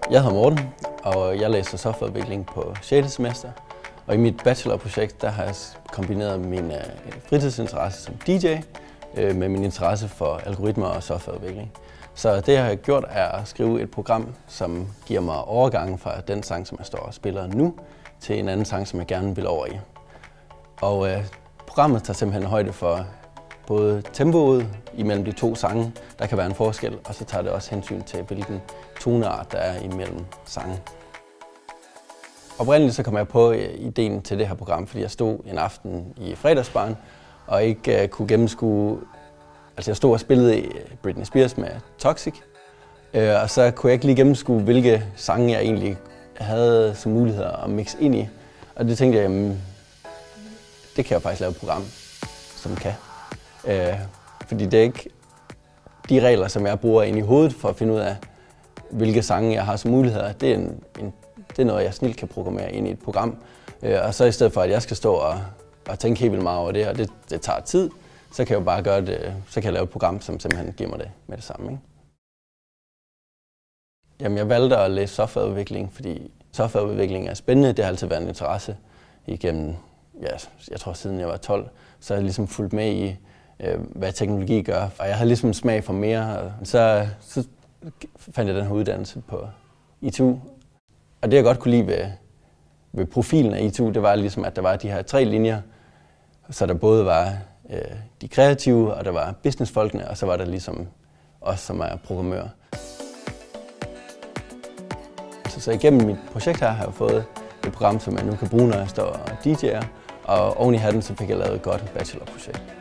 Jeg hedder Morten, og jeg læser softwareudvikling på 6. semester. Og i mit bachelorprojekt der har jeg kombineret min fritidsinteresse som DJ med min interesse for algoritmer og softwareudvikling. Så det jeg har gjort er at skrive et program, som giver mig overgangen fra den sang, som jeg står og spiller nu, til en anden sang, som jeg gerne vil over i. Og programmet tager simpelthen højde for både tempoet imellem de to sange, der kan være en forskel, og så tager det også hensyn til, hvilken toneart der er imellem sange. Oprindeligt så kom jeg på ideen til det her program, fordi jeg stod en aften i fredagsbaren og ikke kunne gennemskue. Altså jeg stod og spillede Britney Spears med Toxic, og så kunne jeg ikke lige gennemskue, hvilke sange jeg egentlig havde som muligheder at mixe ind i. Og det tænkte jeg, jamen, det kan jeg faktisk lave et program, som kan. Fordi det er ikke de regler, som jeg bruger ind i hovedet for at finde ud af, hvilke sange jeg har som muligheder. Det er noget, jeg snilt kan programmere ind i et program. Og så i stedet for, at jeg skal stå og tænke helt vildt meget over det, og det tager tid, så kan jeg jo bare gøre det, så kan jeg lave et program, som simpelthen giver mig det med det samme. Ikke? Jamen, jeg valgte at læse softwareudvikling, fordi softwareudvikling er spændende. Det har altid været en interesse igennem, ja, jeg tror siden jeg var 12, så har jeg ligesom fulgt med i, hvad teknologi gør. Og jeg havde ligesom smag for mere, og så fandt jeg den her uddannelse på ITU. Og det jeg godt kunne lide ved profilen af ITU, det var ligesom, at der var de her 3 linjer, så der både var de kreative, og der var businessfolkene, og så var der ligesom os, som er programmører. Så igennem mit projekt her har jeg fået et program, som jeg nu kan bruge, når jeg står og DJ'er, og oven i hatten så fik jeg lavet et godt bachelorprojekt.